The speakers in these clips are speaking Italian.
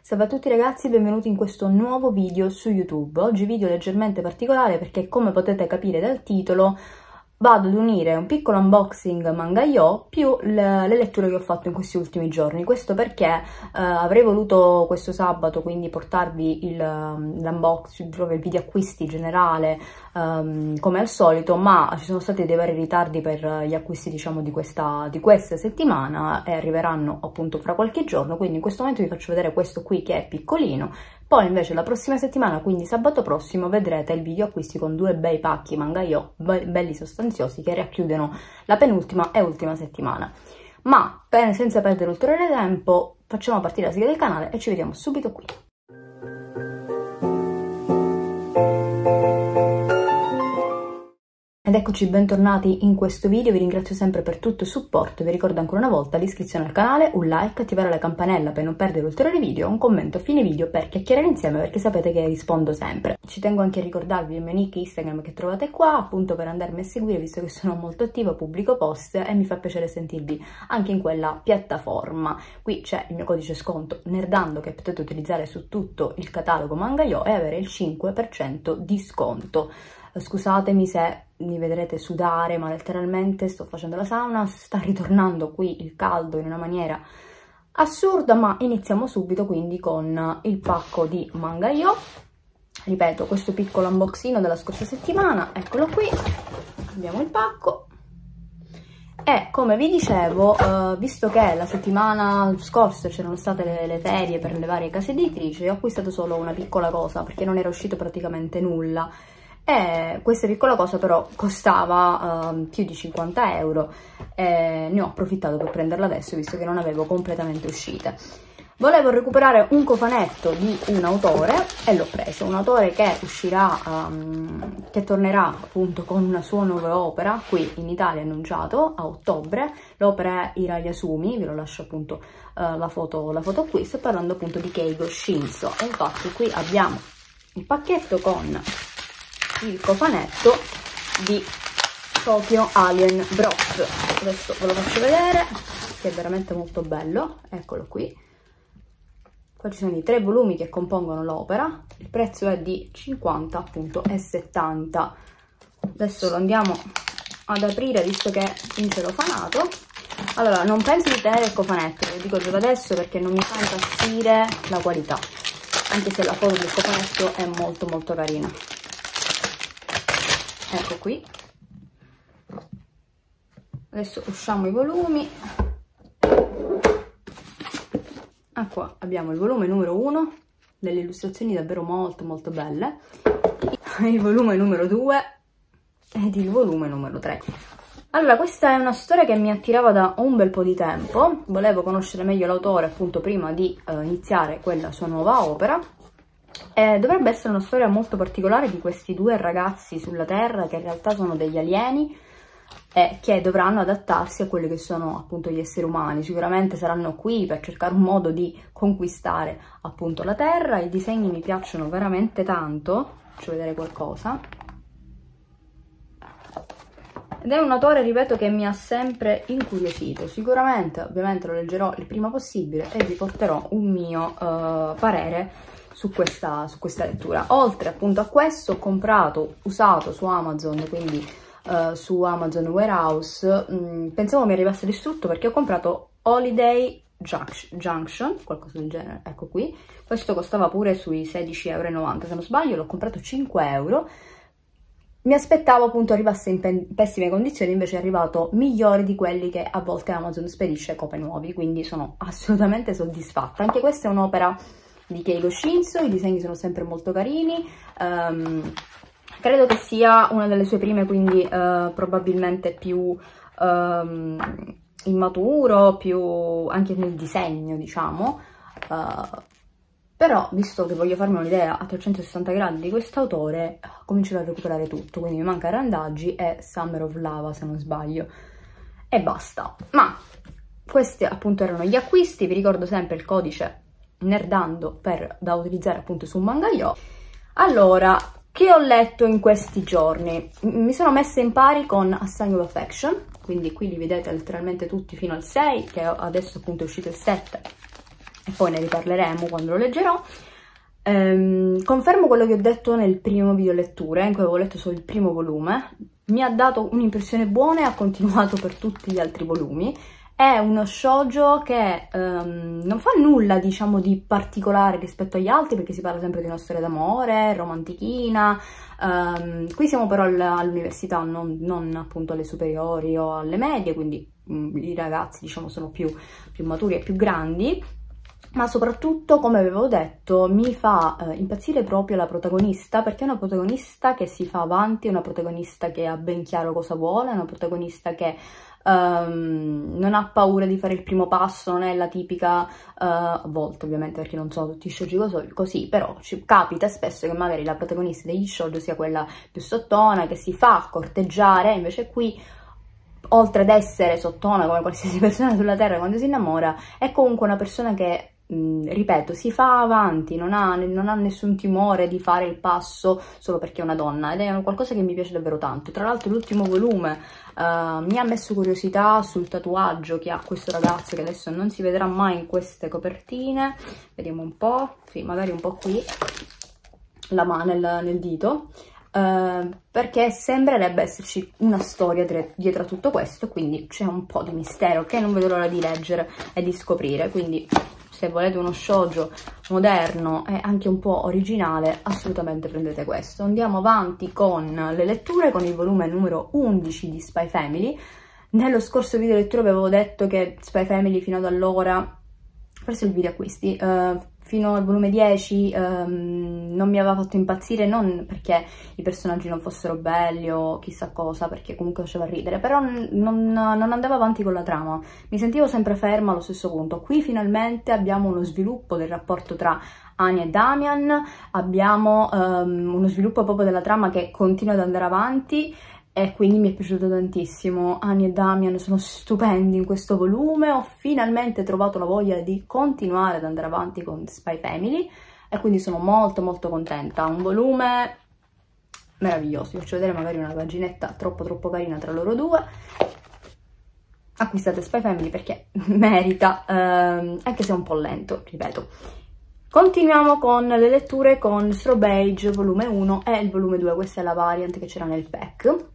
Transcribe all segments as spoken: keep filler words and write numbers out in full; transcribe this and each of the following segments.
Salve a tutti ragazzi, benvenuti in questo nuovo video su YouTube. Oggi video leggermente particolare perché, come potete capire dal titolo, vado ad unire un piccolo unboxing Mangayo più le, le letture che ho fatto in questi ultimi giorni. Questo perché eh, avrei voluto questo sabato quindi portarvi l'unboxing, il video acquisti generale um, come al solito, ma ci sono stati dei vari ritardi per gli acquisti, diciamo, di questa, di questa settimana, e arriveranno appunto fra qualche giorno. Quindi in questo momento vi faccio vedere questo qui che è piccolino. Poi invece la prossima settimana, quindi sabato prossimo, vedrete il video acquisti con due bei pacchi Mangayo belli sostanziosi che racchiudono la penultima e ultima settimana. Ma per, senza perdere ulteriore tempo, facciamo partire la sigla del canale e ci vediamo subito qui. Ed eccoci, bentornati in questo video. Vi ringrazio sempre per tutto il supporto. Vi ricordo ancora una volta l'iscrizione al canale, un like, attivare la campanella per non perdere ulteriori video, un commento a fine video per chiacchierare insieme, perché sapete che rispondo sempre. Ci tengo anche a ricordarvi il mio nick Instagram che trovate qua, appunto per andarmi a seguire, visto che sono molto attiva, pubblico post e mi fa piacere sentirvi anche in quella piattaforma. Qui c'è il mio codice sconto Nerdando che potete utilizzare su tutto il catalogo Mangayo e avere il cinque per cento di sconto. Scusatemi se mi vedrete sudare, ma letteralmente sto facendo la sauna, sta ritornando qui il caldo in una maniera assurda. Ma iniziamo subito quindi con il pacco di Mangayo. Ripeto, questo piccolo unboxino della scorsa settimana, eccolo qui, abbiamo il pacco. E come vi dicevo, eh, visto che la settimana scorsa c'erano state le, le ferie per le varie case editrici, ho acquistato solo una piccola cosa perché non era uscito praticamente nulla. E questa piccola cosa però costava uh, più di cinquanta euro e ne ho approfittato per prenderla adesso, visto che non avevo completamente uscite. Volevo recuperare un cofanetto di un autore e l'ho preso, un autore che uscirà, um, che tornerà appunto con una sua nuova opera qui in Italia, annunciato a ottobre. L'opera è Hirayasumi, vi lo lascio appunto uh, la, foto, la foto qui. Sto parlando appunto di Keigo Shinso e infatti qui abbiamo il pacchetto con il cofanetto di Tokyo Alien Bros. Adesso ve lo faccio vedere, che è veramente molto bello. Eccolo qui. Qua ci sono i tre volumi che compongono l'opera. Il prezzo è di cinquanta e settanta. Adesso lo andiamo ad aprire, visto che vince l'ofanato. Allora, non penso di tenere il cofanetto, ve lo dico già da adesso, perché non mi fa impazzire la qualità, anche se la foto del cofanetto è molto molto carina. Ecco qui. Adesso usciamo i volumi. Ah, qua abbiamo il volume numero uno, delle illustrazioni davvero molto molto belle, il volume numero due ed il volume numero tre. Allora, questa è una storia che mi attirava da un bel po' di tempo. Volevo conoscere meglio l'autore appunto prima di uh, iniziare quella sua nuova opera. Eh, dovrebbe essere una storia molto particolare di questi due ragazzi sulla Terra che in realtà sono degli alieni e che dovranno adattarsi a quelli che sono appunto gli esseri umani. Sicuramente saranno qui per cercare un modo di conquistare appunto la Terra. I disegni mi piacciono veramente tanto, faccio vedere qualcosa. Ed è un autore, ripeto, che mi ha sempre incuriosito. Sicuramente, ovviamente, lo leggerò il prima possibile e vi porterò un mio uh, parere Su questa, su questa lettura. Oltre appunto a questo, ho comprato usato su Amazon, quindi uh, su Amazon Warehouse. Mm, pensavo mi arrivasse distrutto perché ho comprato Holiday Junction, qualcosa del genere, ecco qui. Questo costava pure sui sedici e novanta euro se non sbaglio, l'ho comprato cinque euro. Mi aspettavo appunto arrivasse in pessime condizioni, invece è arrivato migliore di quelli che a volte Amazon spedisce copi nuovi, quindi sono assolutamente soddisfatta. Anche questa è un'opera di Keigo Shinso, i disegni sono sempre molto carini, um, credo che sia una delle sue prime, quindi uh, probabilmente più um, immaturo, più anche nel disegno, diciamo, uh, però visto che voglio farmi un'idea a trecentosessanta gradi di quest'autore, comincerò a recuperare tutto, quindi mi manca Randaggi e Summer of Lava se non sbaglio, e basta. Ma questi appunto erano gli acquisti. Vi ricordo sempre il codice Nerdando per, da utilizzare appunto su Mangayo. Allora, che ho letto in questi giorni? Mi sono messa in pari con A Sign of Affection, quindi qui li vedete letteralmente tutti fino al sei, che adesso appunto è uscito il sette e poi ne riparleremo quando lo leggerò. Um, confermo quello che ho detto nel primo video letture, in cui avevo letto solo il primo volume. Mi ha dato un'impressione buona e ha continuato per tutti gli altri volumi. È uno shoujo che um, non fa nulla, diciamo, di particolare rispetto agli altri, perché si parla sempre di una storia d'amore, romantichina. Um, qui siamo però all'università, non, non appunto alle superiori o alle medie, quindi um, i ragazzi, diciamo, sono più, più maturi e più grandi. Ma soprattutto, come avevo detto, mi fa eh, impazzire proprio la protagonista, perché è una protagonista che si fa avanti, è una protagonista che ha ben chiaro cosa vuole, è una protagonista che um, non ha paura di fare il primo passo, non è la tipica, uh, a volte ovviamente perché non sono tutti shoujo così, però ci capita spesso che magari la protagonista degli shoujo sia quella più sottona, che si fa corteggiare, invece qui, oltre ad essere sottona come qualsiasi persona sulla terra quando si innamora, è comunque una persona che, mh, ripeto, si fa avanti, non ha, non ha nessun timore di fare il passo solo perché è una donna, ed è qualcosa che mi piace davvero tanto. Tra l'altro l'ultimo volume uh, mi ha messo curiosità sul tatuaggio che ha questo ragazzo, che adesso non si vedrà mai in queste copertine. Vediamo un po', sì, magari un po' qui, la mano nel, nel dito. Uh, perché sembrerebbe esserci una storia dietro a tutto questo, quindi c'è un po' di mistero che non vedo l'ora di leggere e di scoprire. Quindi se volete uno shoujo moderno e anche un po' originale, assolutamente prendete questo. Andiamo avanti con le letture, con il volume numero undici di Spy Family. Nello scorso video lettura avevo detto che Spy Family fino ad allora, forse il video acquisti, uh, fino al volume dieci um, non mi aveva fatto impazzire, non perché i personaggi non fossero belli o chissà cosa, perché comunque faceva ridere, però non, non andava avanti con la trama, mi sentivo sempre ferma allo stesso punto. Qui finalmente abbiamo uno sviluppo del rapporto tra Anya e Damian, abbiamo um, uno sviluppo proprio della trama che continua ad andare avanti, e quindi mi è piaciuto tantissimo. Anya e Damian sono stupendi in questo volume, ho finalmente trovato la voglia di continuare ad andare avanti con Spy Family e quindi sono molto molto contenta. Un volume meraviglioso, vi faccio vedere magari una paginetta troppo troppo carina tra loro due. Acquistate Spy Family perché merita, ehm, anche se è un po' lento, ripeto. Continuiamo con le letture con Strawberry Age volume uno e il volume due, questa è la variant che c'era nel pack.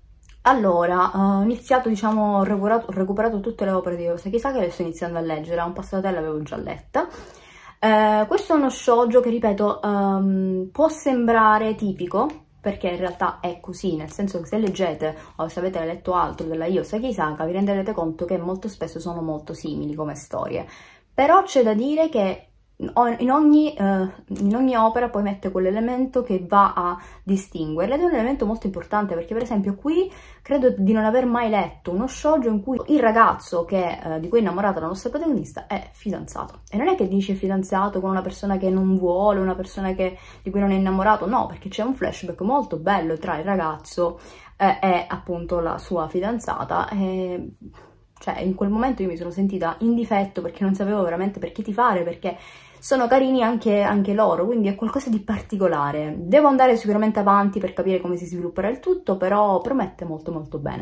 Allora, ho iniziato, diciamo, ho recuperato, ho recuperato tutte le opere di Yosaki Saki e le sto iniziando a leggere, un passato l'avevo già letta. Eh, questo è uno shoujo che, ripeto, um, può sembrare tipico, perché in realtà è così, nel senso che se leggete o se avete letto altro della Yosaki Saki vi renderete conto che molto spesso sono molto simili come storie. Però c'è da dire che in ogni, uh, in ogni opera poi mette quell'elemento che va a distinguerle, ed è un elemento molto importante, perché per esempio qui credo di non aver mai letto uno shoujo in cui il ragazzo che, uh, di cui è innamorata la nostra protagonista è fidanzato, e non è che dice fidanzato con una persona che non vuole, una persona che, di cui non è innamorato, no, perché c'è un flashback molto bello tra il ragazzo eh, e appunto la sua fidanzata, e cioè in quel momento io mi sono sentita in difetto perché non sapevo veramente per chi tifare, perché sono carini anche, anche loro, quindi è qualcosa di particolare. Devo andare sicuramente avanti per capire come si svilupperà il tutto, però promette molto molto bene.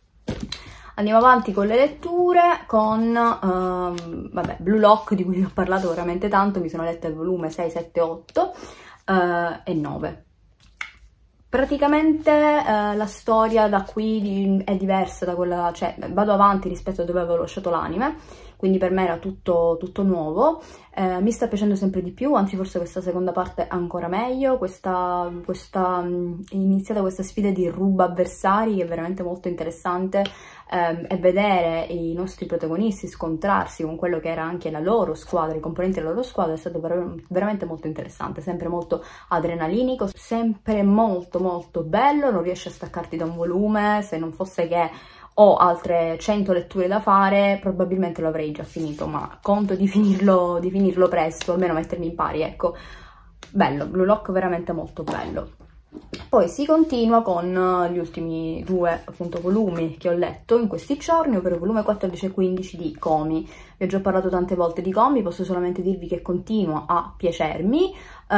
Andiamo avanti con le letture, con um, vabbè, Blue Lock, di cui vi ho parlato veramente tanto, mi sono letta il volume sei, sette, otto uh, e nove. Praticamente uh, la storia da qui di, è diversa da quella, cioè vado avanti rispetto a dove avevo lasciato l'anime, quindi per me era tutto, tutto nuovo. Eh, mi sta piacendo sempre di più, anzi forse questa seconda parte è ancora meglio. Questa, questa, è iniziata questa sfida di ruba avversari che è veramente molto interessante, eh, e vedere i nostri protagonisti scontrarsi con quello che era anche la loro squadra, i componenti della loro squadra, è stato ver veramente molto interessante, sempre molto adrenalinico, sempre molto molto bello, non riesci a staccarti da un volume. Se non fosse che ho altre cento letture da fare, probabilmente lo avrei già finito, ma conto di finirlo, di finirlo presto, almeno mettermi in pari, ecco. Bello, Blue Lock veramente molto bello. Poi si continua con gli ultimi due, appunto, volumi che ho letto in questi giorni, ovvero il volume quattordici e quindici di Komi. Vi ho già parlato tante volte di Komi, posso solamente dirvi che continua a piacermi.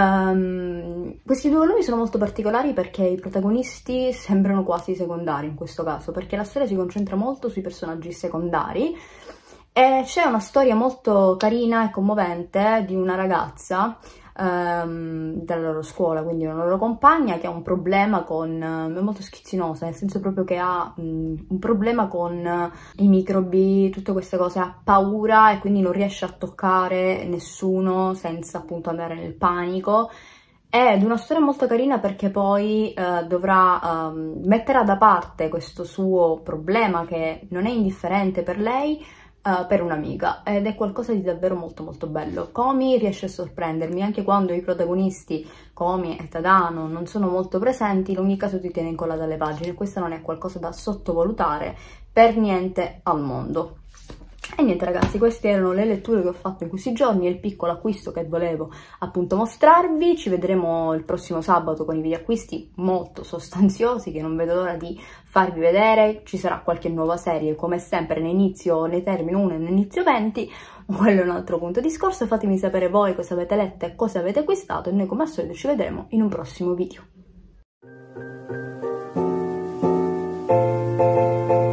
Um, questi due volumi sono molto particolari perché i protagonisti sembrano quasi secondari in questo caso, perché la storia si concentra molto sui personaggi secondari, E c'è una storia molto carina e commovente di una ragazza ehm, della loro scuola, quindi una loro compagna, che ha un problema con, è molto schizzinosa, nel senso proprio che ha mh, un problema con i microbi, tutte queste cose, ha paura e quindi non riesce a toccare nessuno senza appunto andare nel panico. Ed è una storia molto carina perché poi eh, dovrà, um, metterà da parte questo suo problema che non è indifferente per lei, uh, per un'amica, ed è qualcosa di davvero molto molto bello. Komi riesce a sorprendermi anche quando i protagonisti Komi e Tadano non sono molto presenti, in ogni caso ti tiene incollata alle pagine. Questo non è qualcosa da sottovalutare per niente al mondo. E niente ragazzi, queste erano le letture che ho fatto in questi giorni e il piccolo acquisto che volevo appunto mostrarvi. Ci vedremo il prossimo sabato con i video acquisti molto sostanziosi che non vedo l'ora di farvi vedere. Ci sarà qualche nuova serie, come sempre ne inizio, ne termino una e ne inizio venti, quello è un altro punto di discorso. Fatemi sapere voi cosa avete letto e cosa avete acquistato e noi come al solito ci vedremo in un prossimo video.